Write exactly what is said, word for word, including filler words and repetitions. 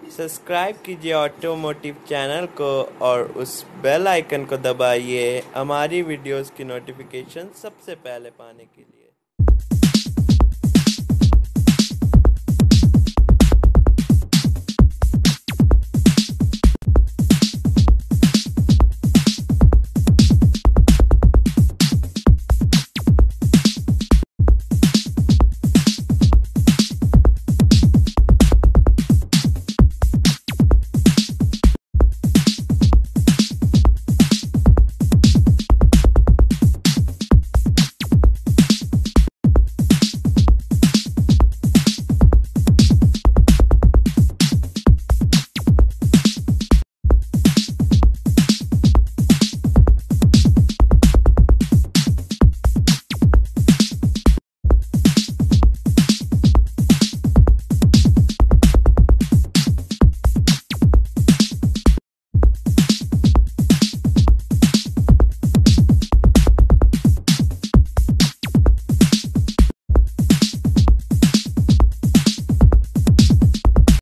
Subscribe कीजिए automotive channel को और उस बेल आइकन को दबाइए हमारी वीडियोस की नोटिफिकेशन सबसे पहले पाने के लिए।